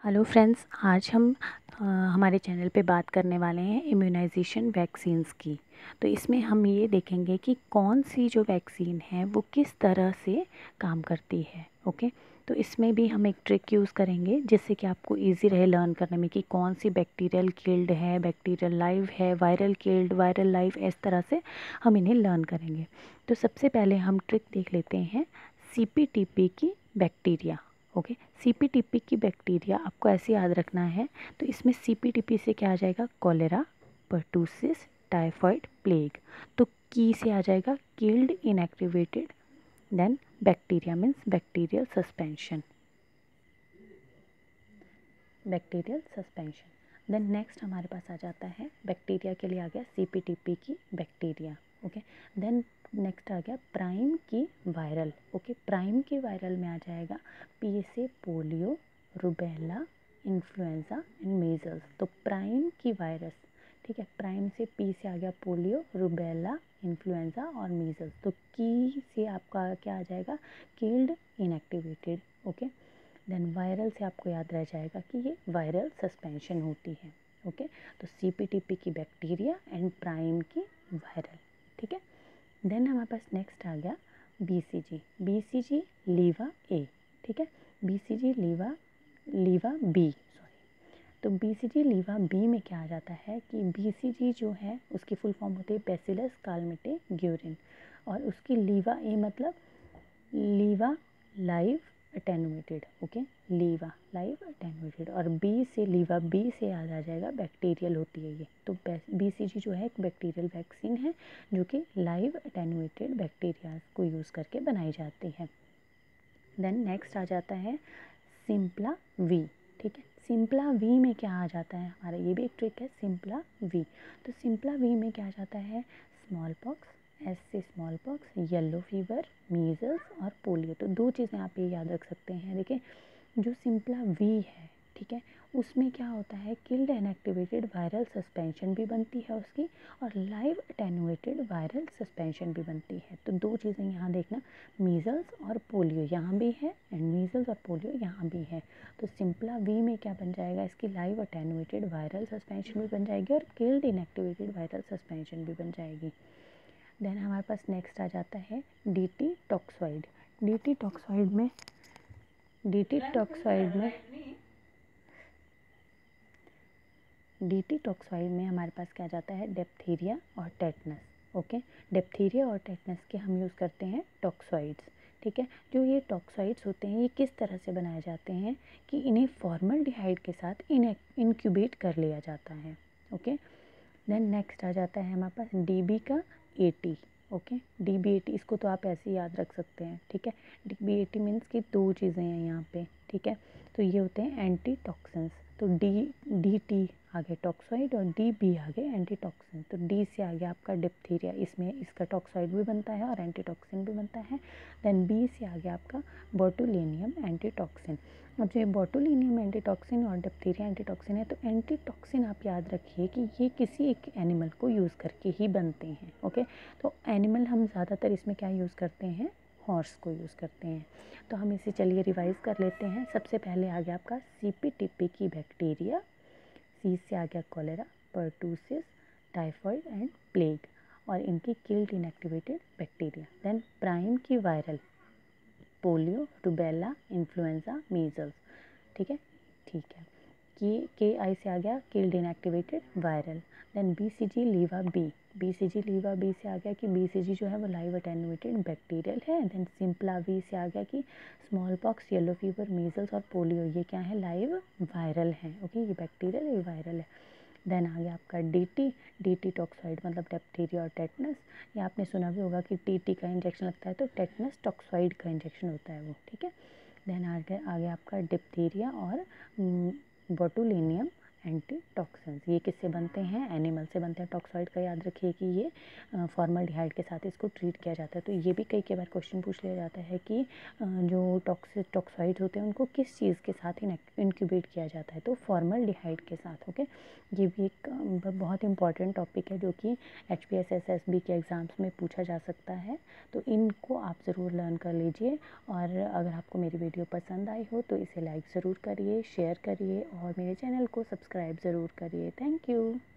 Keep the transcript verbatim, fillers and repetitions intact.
Hello friends, आज हम अ, हमारे चैनल पे बात करने वाले हैं इम्यूनाइजेशन वैक्सीन्स की। तो इसमें हम ये देखेंगे कि कौन सी जो वैक्सीन है वो किस तरह से काम करती है। ओके, तो इसमें भी हम एक ट्रिक यूज़ करेंगे जिससे कि आपको इजी रहे लर्न करने में कि कौन सी बैक्टीरियल किल्ड है, बैक्टीरियल लाइव है, वायरल किल्ड, वायरल लाइव, इस तरह से हम इन्हें लर्न करेंगे। तो सबसे पहले हम ट्रिक देख लेते हैं सी पी टी पी की bacteria. Okay, C P T P की बैक्टीरिया आपको ऐसे याद रखना है। तो इसमें सी पी टी पी से क्या आ जाएगा? Cholera, pertussis, typhoid, plague. तो की से आ जाएगा killed, inactivated, then bacteria means bacterial suspension, bacterial suspension. Then next हमारे पास आ जाता है, बैक्टीरिया के लिए आ गया सी पी टी पी की बैक्टीरिया। ओके, देन नेक्स्ट आ गया प्राइम की वायरल। ओके, प्राइम की वायरल में आ जाएगा पी से polio, rubella, influenza and measles. तो प्राइम की वायरस, ठीक है, प्राइम से पी से आ गया पोलियो, रुबेला, इन्फ्लुएंजा और मीजल्स। तो की से आपका क्या आ जाएगा? Killed, inactivated. Okay, then viral से आपको याद रह जाएगा कि ये वायरल सस्पेंशन होती है। ओके, तो सी पी टी पी की बैक्टीरिया एंड प्राइम की वायरल। ठीक है, देन हमारे पास नेक्स्ट आ गया B C ji, B C G लीवा A. ठीक है, B C G LIVA LIVA B sorry तो बी सी जी लीवा बी में क्या आ जाता है कि बी सी जी जो है उसकी फुल फॉर्म होती है बैसिलस कालमेटे ग्यूरिन, और उसकी लीवा ए मतलब LIVA live attenuated. Okay, LIVA live attenuated, और बी से लीवा बी से याद आ जाएगा बैक्टीरियल होती है ये। तो बी सी जी जो है एक बैक्टीरियल वैक्सीन है जो कि लाइव अटेनुएटेड बैक्टीरिया को यूज़ करके बनाई जाती है। देन नेक्स्ट आ जाता है सिंपला वी। ठीक है, सिंपला वी में क्या आ जाता है हमारा, ये भी एक ट्रिक है, सिंपला वी। तो सिंपला वी में क्या आ जाता है? स्मॉल पॉक्स, एस से small pox, yellow fever, measles और पोलियो। तो दो चीज़ें आप ये याद रख सकते हैं। देखिए, जो सिंपला वी है, ठीक है, उसमें क्या होता है? किल्ड इनएक्टिवेटेड वायरल सस्पेंशन भी बनती है उसकी, और लाइव अटेनुएटेड वायरल सस्पेंशन भी बनती है। तो दो चीज़ें यहाँ देखना, मीजल्स और पोलियो यहाँ भी है एंड मीजल्स और पोलियो यहाँ भी है। तो सिंपला वी में क्या बन जाएगा? इसकी लाइव अटेनुएटेड वायरल सस्पेंशन भी बन जाएगी और किल्ड इनएक्टिवेटेड वायरल सस्पेंशन भी बन जाएगी। देन हमारे पास नेक्स्ट आ जाता है D T toxoid. D T toxoid में डी टी टॉक्सॉइड में डी टी टॉक्सॉइड में हमारे पास क्या जाता है? डिप्थीरिया और टेटनस। ओके, डिप्थीरिया और टेटनस के हम यूज़ करते हैं टॉक्सॉइड्स। ठीक है, जो ये टॉक्सॉइड्स होते हैं ये किस तरह से बनाए जाते हैं कि इन्हें फॉर्मल्डिहाइड के साथ इन इनक्यूबेट कर लिया जाता है। ओके, देन नेक्स्ट आ जाता है हमारे पास डी बी का A T. Okay, D B A T, इसको तो आप ऐसे ही याद रख सकते हैं। ठीक है, D B A T means की दो चीज़ें हैं यहाँ पे। ठीक है, तो ये होते हैं एंटी टॉक्सिन्स। तो डी डी टी आगे टॉक्सॉइड और डी बी आगे एंटी टॉक्सिन। तो डी से आगे आपका डिप्थीरिया, इसमें इसका टॉक्सॉइड भी बनता है और एंटी टॉक्सिन भी बनता है। देन बी से आगे आपका बोटुलिनियम एंटी टॉक्सिन। अब जो ये बोटुलिनियम एंटी टॉक्सिन और डिप्थीरिया एंटी टॉक्सिन है, तो एंटी टॉक्सिन आप याद रखिए कि ये किसी एक एनिमल को यूज़ करके ही बनते हैं। ओके, तो एनिमल हम ज़्यादातर इसमें क्या यूज़ करते हैं? हॉर्स को यूज़ करते हैं। तो हम इसे चलिए रिवाइज कर लेते हैं। सबसे पहले आ गया आपका सी पी टी पी की बैक्टीरिया, सी से आ गया cholera, pertussis, typhoid and plague, और इनकी killed inactivated bacteria. Then prime की viral, polio, rubella, influenza, measles. ठीक है, ठीक है, की के आई से आ गया killed inactivated viral. Then B C G लीवा B, B C G लीवा B से आ गया कि बी सी जी जो है वो लाइव अटेनुएटेड बैक्टीरियल है। देन सिंपला वी से आ गया कि small pox, yellow fever, measles और पोलियो ये क्या है? लाइव वायरल है। ओके, ये बैक्टीरियल, ये वायरल है। देन आ गया आपका D T, D T toxoid मतलब डिप्थीरिया और टेटनस। ये आपने सुना भी होगा कि टी टी का इंजेक्शन लगता है तो टेटनस टॉक्सॉइड का इंजेक्शन होता है वो। ठीक है, देन आ गया आ गया आपका डिप्थीरिया और बोटुलिनियम एंटी टॉक्सिन्स। ये किससे बनते हैं? एनिमल से बनते हैं। टॉक्सॉइड का याद रखिए कि ये फॉर्मल्डिहाइड के साथ इसको ट्रीट किया जाता है। तो ये भी कई कई बार क्वेश्चन पूछ लिया जाता है कि जो टॉक्सिक टॉक्सॉइड होते हैं उनको किस चीज़ के साथ इंक्यूबेट किया जाता है? तो फॉर्मल्डिहाइड के साथ। ओके, ये भी एक बहुत इंपॉर्टेंट टॉपिक है जो कि H P S S S B के एग्ज़ाम्स में पूछा जा सकता है। तो इनको आप ज़रूर लर्न कर लीजिए। और अगर आपको मेरी वीडियो पसंद आई हो तो इसे लाइक ज़रूर करिए, शेयर करिए और मेरे चैनल को सब्सक्राइब ज़रूर करिए। Thank you.